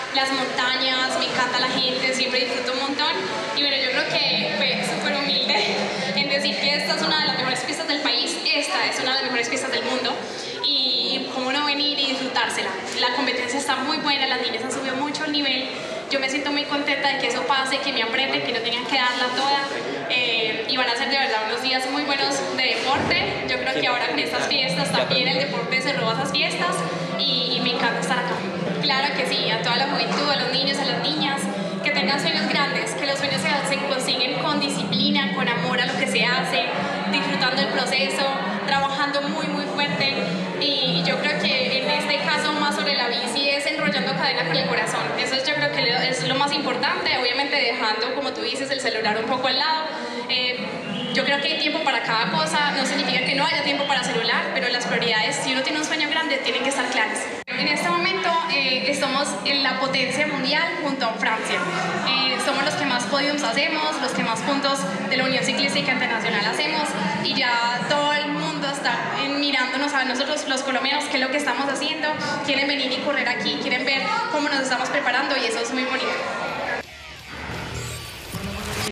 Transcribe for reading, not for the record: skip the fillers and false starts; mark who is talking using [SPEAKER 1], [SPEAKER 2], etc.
[SPEAKER 1] las montañas, me encanta la gente, siempre disfruto un montón. Y bueno, yo creo que fue súper humilde en decir que esta es una de las mejores pistas del país, esta es una de las mejores pistas del mundo. Y cómo no venir y disfrutársela. La competencia está muy buena, las niñas han subido mucho el nivel. Yo me siento muy contenta de que eso pase, que me aprenden, que no tengan que darla toda. Y van a ser de verdad unos días muy buenos de deporte. Yo creo que ahora con estas fiestas también el deporte se roba esas fiestas y me encanta estar acá. Claro que sí, a toda la juventud, a los niños, a las niñas, que tengan sueños grandes, que los sueños se consiguen con disciplina, con amor a lo que se hace, disfrutando el proceso, trabajando muy fuerte. Y yo creo que en este caso más sobre la bici es enrollando cadena con el corazón. Eso yo creo que es lo más importante, obviamente dejando, como tú dices, el celular un poco al lado. Yo creo que hay tiempo para cada cosa, no significa que no haya tiempo para celular, pero las prioridades, si uno tiene un sueño grande, tienen que estar claras. En este momento estamos en la potencia mundial junto a Francia. Somos los que más podiums hacemos, los que más puntos de la Unión Ciclística Internacional hacemos, y ya todo el mundo está mirándonos a nosotros los colombianos, qué es lo que estamos haciendo, quieren venir y correr aquí, quieren ver cómo nos estamos preparando, y eso es muy bonito.